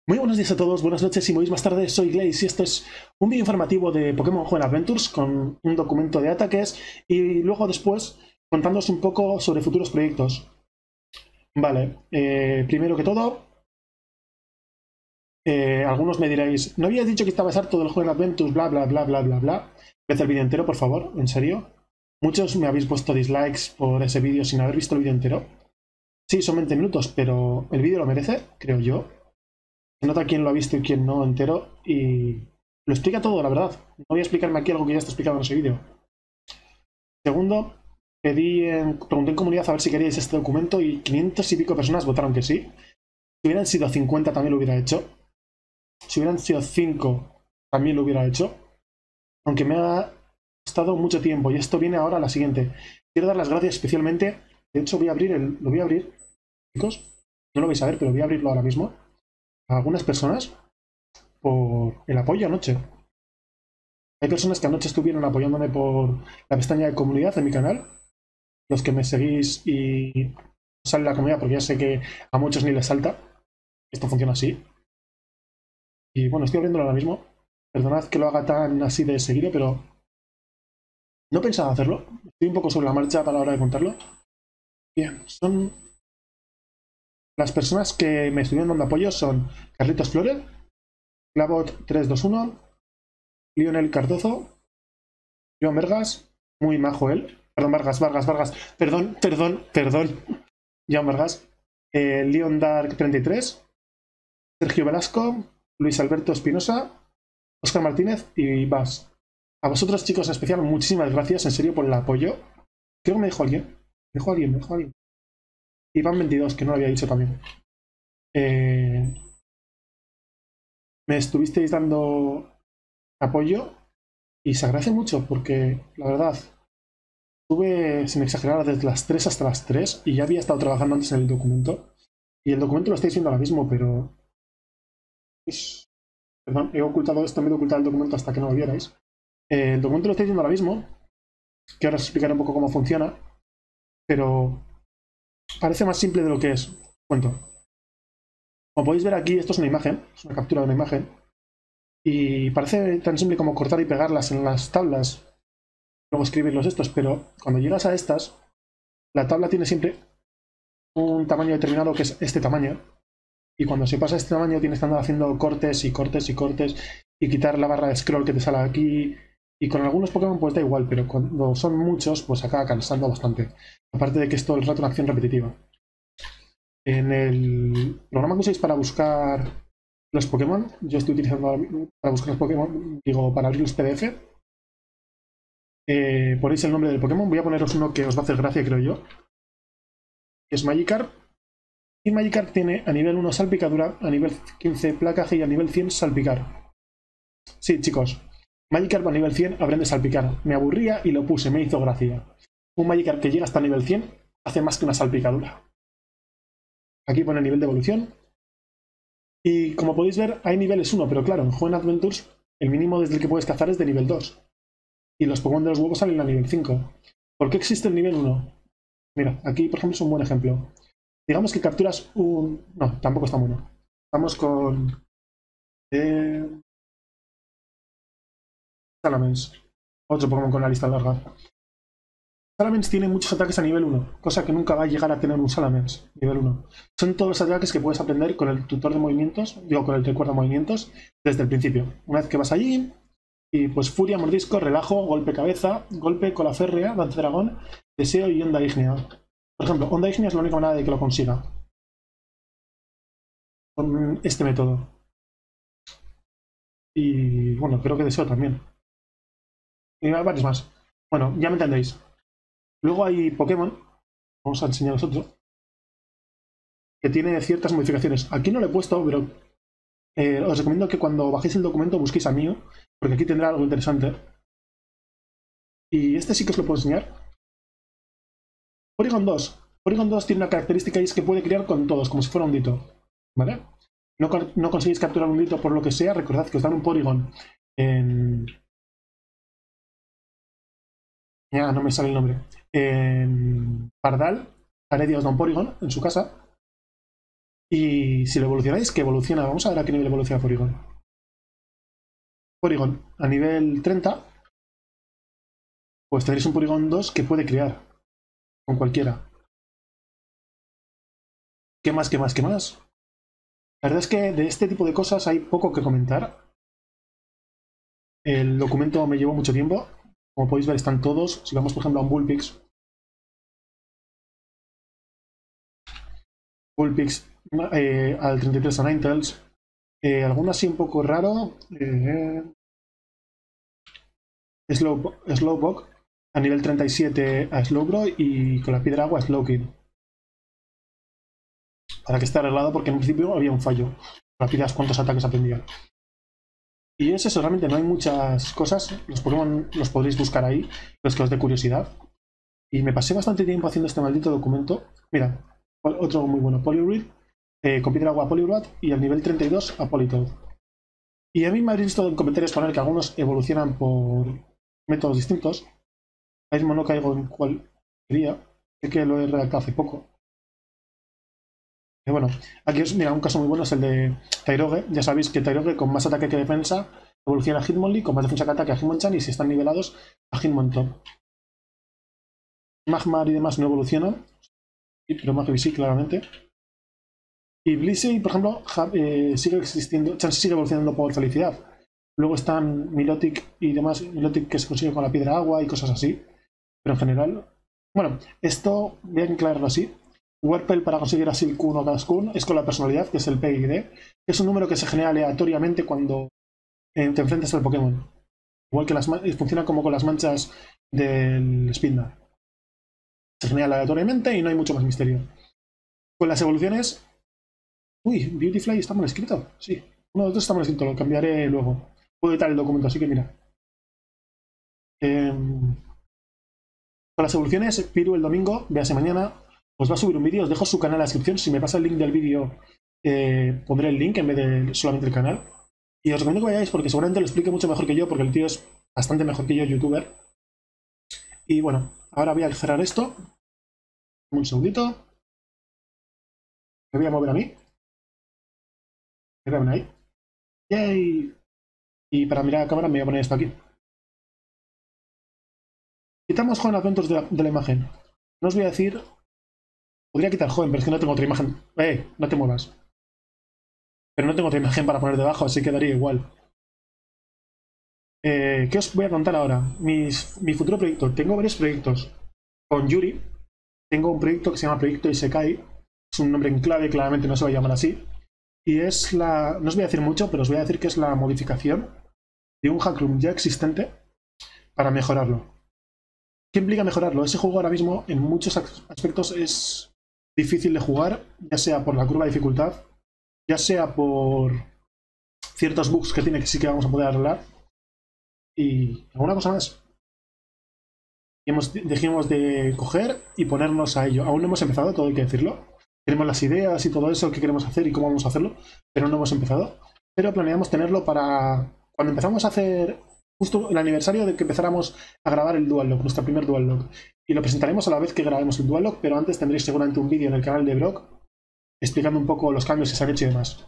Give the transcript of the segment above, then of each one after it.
Muy buenos días a todos, buenas noches y muy más tarde, soy Glaze y esto es un vídeo informativo de Pokémon Home Adventures con un documento de ataques y luego después contándoos un poco sobre futuros proyectos. Vale, primero que todo, algunos me diréis, ¿no habías dicho que estabas harto del Home Adventures, bla bla bla bla bla bla? Ved el vídeo entero, por favor, en serio. Muchos me habéis puesto dislikes por ese vídeo sin haber visto el vídeo entero. Sí, son 20 minutos, pero el vídeo lo merece, creo yo. Se nota quién lo ha visto y quién no entero y lo explica todo, la verdad. No voy a explicarme aquí algo que ya está explicado en ese vídeo. Segundo, pregunté en comunidad a ver si queríais este documento y 500 y pico personas votaron que sí. Si hubieran sido 50 también lo hubiera hecho. Si hubieran sido 5 también lo hubiera hecho. Aunque me ha costado mucho tiempo y esto viene ahora a la siguiente. Quiero dar las gracias especialmente. De hecho lo voy a abrir, chicos. No lo vais a ver, pero voy a abrirlo ahora mismo. A algunas personas por el apoyo anoche. Hay personas que anoche estuvieron apoyándome por la pestaña de comunidad de mi canal. Los que me seguís y sale la comunidad, porque ya sé que a muchos ni les salta. Esto funciona así. Y bueno, estoy abriéndolo ahora mismo. Perdonad que lo haga tan así de seguido, pero no pensaba hacerlo. Estoy un poco sobre la marcha para la hora de contarlo. Bien, son las personas que me estuvieron dando apoyo son Carlitos Flores, Clavot321, Lionel Cardozo, Joan Vergas, muy majo él. Perdón, Vargas. Perdón. Joan Vargas. Leon Dark 33, Sergio Velasco, Luis Alberto Espinosa, Oscar Martínez y Bas. A vosotros, chicos, en especial, muchísimas gracias, en serio, por el apoyo. Creo que me dijo alguien. Me dijo alguien. Iván 22, que no lo había dicho también. Me estuvisteis dando apoyo y se agradece mucho porque, la verdad, estuve, sin exagerar, desde las 3 hasta las 3 y ya había estado trabajando antes en el documento. Y el documento lo estáis viendo ahora mismo, pero... Perdón, he ocultado esto, me he ocultado el documento hasta que no lo vierais. El documento lo estáis viendo ahora mismo, que ahora os explicaré un poco cómo funciona, pero parece más simple de lo que es. Cuento. Como podéis ver aquí, esto es una imagen, es una captura de una imagen, y parece tan simple como cortar y pegarlas en las tablas, luego escribir los estos, pero cuando llegas a estas, la tabla tiene siempre un tamaño determinado que es este tamaño, y cuando se pasa este tamaño tienes que andar haciendo cortes y quitar la barra de scroll que te sale aquí, y con algunos Pokémon pues da igual, pero cuando son muchos pues acaba cansando bastante, aparte de que es todo el rato una acción repetitiva. En el programa que usáis para buscar los Pokémon, yo estoy utilizando para buscar los Pokémon, digo, para abrir los PDF, ponéis el nombre del Pokémon, voy a poneros uno que os va a hacer gracia, creo yo, que es Magikarp. Y Magikarp tiene a nivel 1 salpicadura, a nivel 15 placaje y a nivel 100 salpicar. Sí, chicos, Magikarp a nivel 100 aprende a salpicar. Me aburría y lo puse, me hizo gracia. Un Magikarp que llega hasta nivel 100 hace más que una salpicadura. Aquí pone nivel de evolución. Y como podéis ver, hay niveles 1, pero claro, en Juego Adventures el mínimo desde el que puedes cazar es de nivel 2. Y los Pokémon de los huevos salen a nivel 5. ¿Por qué existe el nivel 1? Mira, aquí por ejemplo es un buen ejemplo. Digamos que capturas un... No, tampoco está bueno. Vamos con... Salamence. Otro Pokémon con la lista larga. Salamence tiene muchos ataques a nivel 1, cosa que nunca va a llegar a tener un Salamence nivel 1. Son todos los ataques que puedes aprender con el tutor de movimientos, digo, con el recuerdo de movimientos, desde el principio. Una vez que vas allí, y pues furia, mordisco, relajo, golpe cabeza, golpe, cola férrea, danza dragón, deseo y onda ígnea. Por ejemplo, onda ígnea es la única manera de que lo consiga. Con este método. Y bueno, creo que deseo también. Y hay varios más. Bueno, ya me entendéis. Luego hay Pokémon, vamos a enseñaros otro, que tiene ciertas modificaciones. Aquí no lo he puesto, pero os recomiendo que cuando bajéis el documento busquéis a Mew, porque aquí tendrá algo interesante. Y este sí que os lo puedo enseñar. Porygon 2. Porygon 2 tiene una característica y es que puede criar con todos, como si fuera un dito. ¿Vale? No conseguís capturar un dito por lo que sea, recordad que os dan un Porygon en... Ya, no me sale el nombre. En Pardal, Aredia os da un Porygon en su casa. Y si lo evolucionáis, que evoluciona. Vamos a ver a qué nivel evoluciona Porygon. Porygon a nivel 30, pues tenéis un Porygon 2 que puede criar con cualquiera. ¿Qué más, qué más, qué más? La verdad es que de este tipo de cosas hay poco que comentar. El documento me llevó mucho tiempo. Como podéis ver, están todos. Si vamos, por ejemplo, a un Bullpix. Bullpix al 33 a Ninetales. Alguno así un poco raro. Slowpoke a nivel 37 a Slowbro y con la piedra agua a Slowking. Para que esté arreglado porque en principio había un fallo. Rápidas cuántos ataques aprendía. Y es eso, realmente no hay muchas cosas. Los Pokémon los podréis buscar ahí, los que os dé curiosidad. Y me pasé bastante tiempo haciendo este maldito documento. Mira, otro muy bueno, Poliwhirl, con piedra agua Poliwrath y al nivel 32 a Politoed. Y a mí me habréis visto en comentarios poner que algunos evolucionan por métodos distintos. Ahora mismo no caigo en cuál sería. Sé que lo he redactado hace poco. Bueno, aquí os, mira, un caso muy bueno es el de Tyrogue. Ya sabéis que Tyrogue con más ataque que defensa evoluciona a Hitmonlee, con más defensa que ataque a Hitmonchan y si están nivelados a Hitmontop. Magmar y demás no evolucionan, pero Magmar sí, claramente. Y Blissey, por ejemplo, sigue existiendo, Chansey sigue evolucionando por felicidad. Luego están Milotic y demás, Milotic que se consigue con la piedra agua y cosas así. Pero en general, bueno, esto voy a aclararlo así. Wurple para conseguir a Silcoon o Cascoon es con la personalidad, que es el PID, que es un número que se genera aleatoriamente cuando te enfrentas al Pokémon. Igual que funciona como con las manchas del Spinda. Se genera aleatoriamente y no hay mucho más misterio. Con las evoluciones... Uy, Beautyfly está mal escrito. Sí, uno de los dos está mal escrito, lo cambiaré luego. Puedo editar el documento, así que mira. Con las evoluciones, Piru el domingo, véase mañana, os va a subir un vídeo, os dejo su canal en la descripción. Si me pasa el link del vídeo, pondré el link en vez de solamente el canal. Y os recomiendo que vayáis porque seguramente lo explique mucho mejor que yo, porque el tío es bastante mejor que yo, youtuber. Y bueno, ahora voy a cerrar esto. Un segundito. Me voy a mover a mí. Me voy a ahí. ¡Yay! Y para mirar a cámara me voy a poner esto aquí. Quitamos Joven Adventures de la imagen. No os voy a decir... Podría quitar Joven, pero es que no tengo otra imagen. No te muevas. Pero no tengo otra imagen para poner debajo, así que daría igual. ¿Qué os voy a contar ahora? Mi futuro proyecto. Tengo varios proyectos. Con Yuri, tengo un proyecto que se llama Proyecto Isekai. Es un nombre en clave, claramente no se va a llamar así. Y es la... No os voy a decir mucho, pero os voy a decir que es la modificación de un hackroom ya existente para mejorarlo. ¿Qué implica mejorarlo? Ese juego ahora mismo en muchos aspectos es difícil de jugar, ya sea por la curva de dificultad, ya sea por ciertos bugs que tiene que sí que vamos a poder arreglar. Y alguna cosa más. Dejemos de coger y ponernos a ello. Aún no hemos empezado, todo hay que decirlo. Tenemos las ideas y todo eso, qué queremos hacer y cómo vamos a hacerlo, pero no hemos empezado. Pero planeamos tenerlo para cuando empezamos a hacer justo el aniversario de que empezáramos a grabar el Dual Log, nuestro primer Dual Log. Y lo presentaremos a la vez que grabemos el Dual Log, pero antes tendréis seguramente un vídeo en el canal de Brock explicando un poco los cambios que se han hecho y demás.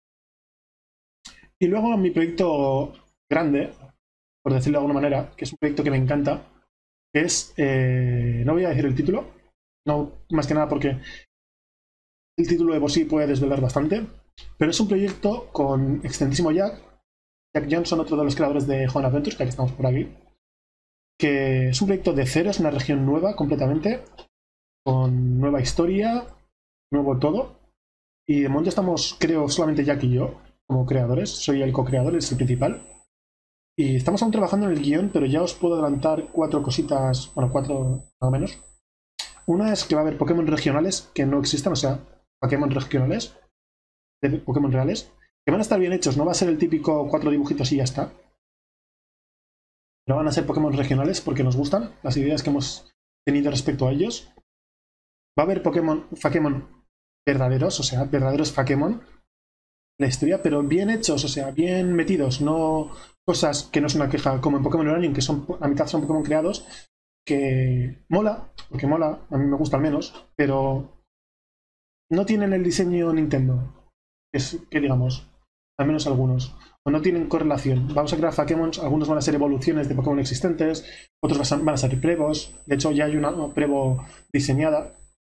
Y luego mi proyecto grande, por decirlo de alguna manera, que es un proyecto que me encanta, que es, no voy a decir el título, no más que nada porque el título de por sí puede desvelar bastante, pero es un proyecto con excelentísimo Jack Johnson, otro de los creadores de Joven Adventures, que aquí estamos por aquí, que es un proyecto de cero, es una región nueva completamente, con nueva historia, nuevo todo, y de momento estamos, creo, solamente Jack y yo como creadores, soy el co-creador, es el principal, y estamos aún trabajando en el guión, pero ya os puedo adelantar 4 cositas, bueno, 4 más o menos. Una es que va a haber Pokémon regionales que no existan, o sea, Pokémon regionales, de Pokémon reales, que van a estar bien hechos, no va a ser el típico 4 dibujitos y ya está. Pero van a ser Pokémon regionales porque nos gustan las ideas que hemos tenido respecto a ellos. Va a haber Pokémon verdaderos, o sea, verdaderos Pokémon, la historia, pero bien hechos, o sea, bien metidos, no cosas que no es una queja como en Pokémon Uranium, que son a mitad son Pokémon creados, que mola, porque mola, a mí me gusta al menos, pero no tienen el diseño Nintendo, que digamos, al menos algunos, o no tienen correlación. Vamos a crear Pokémon, algunos van a ser evoluciones de Pokémon existentes, otros van a ser Prevos, de hecho ya hay una Prevo diseñada,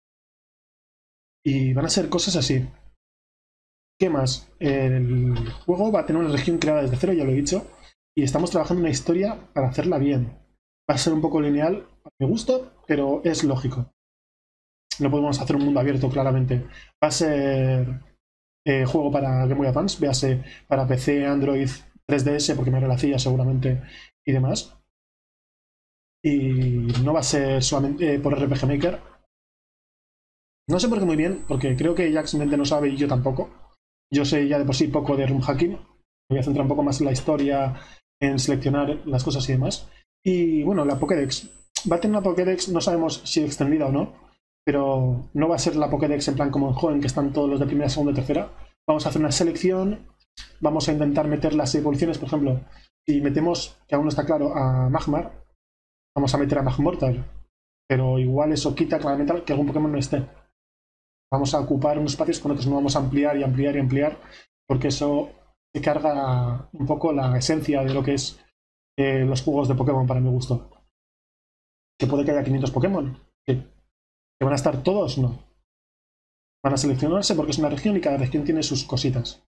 y van a ser cosas así. ¿Qué más? El juego va a tener una región creada desde cero, ya lo he dicho, y estamos trabajando una historia para hacerla bien. Va a ser un poco lineal, me gusta, pero es lógico. No podemos hacer un mundo abierto, claramente. Va a ser juego para Game Boy Advance, véase para PC, Android, 3DS, porque me relacía seguramente y demás. Y no va a ser solamente por RPG Maker. No sé por qué muy bien, porque creo que Jack simplemente no sabe y yo tampoco. Yo sé ya de por sí poco de room hacking. Me voy a centrar un poco más en la historia, en seleccionar las cosas y demás. Y bueno, la Pokédex. Va a tener una Pokédex, no sabemos si extendida o no, pero no va a ser la Pokédex en plan como en Joven, que están todos los de primera, segunda y tercera. Vamos a hacer una selección, vamos a intentar meter las evoluciones, por ejemplo, si metemos, que aún no está claro, a Magmar, vamos a meter a Magmortar, pero igual eso quita claramente que algún Pokémon no esté. Vamos a ocupar unos espacios con otros, no vamos a ampliar y ampliar y ampliar, porque eso se carga un poco la esencia de lo que es los juegos de Pokémon para mi gusto. Que puede que haya 500 Pokémon, que van a estar todos, no. Van a seleccionarse porque es una región y cada región tiene sus cositas.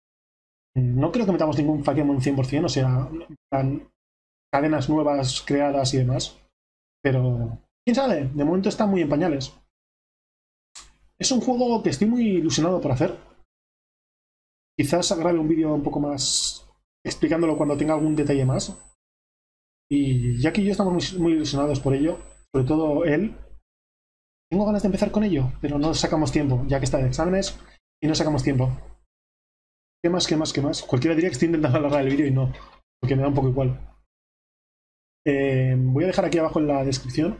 No creo que metamos ningún Pokémon 100%, o sea, cadenas nuevas creadas y demás. Pero, quién sabe, de momento está muy en pañales. Es un juego que estoy muy ilusionado por hacer. Quizás grabe un vídeo un poco más explicándolo cuando tenga algún detalle más. Y Jack y yo estamos muy ilusionados por ello, sobre todo él. Tengo ganas de empezar con ello, pero no sacamos tiempo, ya que está de exámenes y no sacamos tiempo. ¿Qué más, qué más, qué más? Cualquiera diría que estoy intentando alargar el vídeo y no, porque me da un poco igual. Voy a dejar aquí abajo en la descripción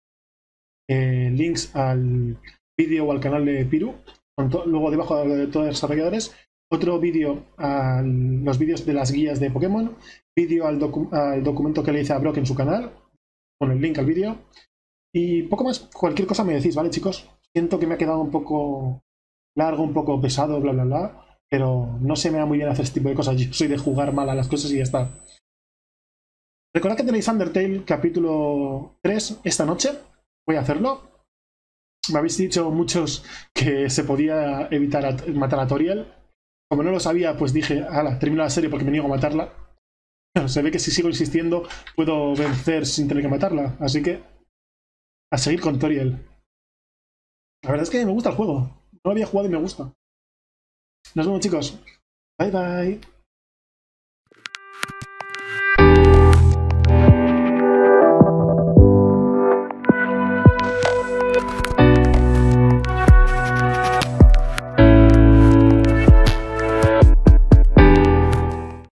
links al vídeo o al canal de Piru, luego debajo de todos los desarrolladores, otro vídeo a los vídeos de las guías de Pokémon, vídeo al documento que le hice a Brock en su canal, con el link al vídeo, y poco más. Cualquier cosa me decís, ¿vale, chicos? Siento que me ha quedado un poco largo, un poco pesado, bla, bla, bla, pero no se me da muy bien hacer este tipo de cosas. Yo soy de jugar mal a las cosas y ya está. Recordad que tenéis Undertale capítulo 3 esta noche. Voy a hacerlo. Me habéis dicho muchos que se podía evitar matar a Toriel. Como no lo sabía, pues dije, ala, termino la serie porque me niego a matarla. Se ve que si sigo insistiendo puedo vencer sin tener que matarla. Así que a seguir con Toriel. La verdad es que me gusta el juego. No lo había jugado y me gusta. Nos vemos, chicos. Bye, bye.